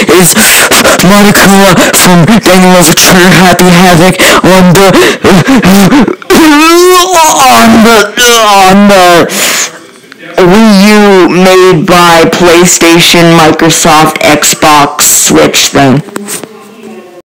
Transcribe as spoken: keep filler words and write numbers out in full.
is Monokuma from Daniel Overture Happy Havoc on the on the on the Wii U made by PlayStation, Microsoft, Xbox, Switch thing.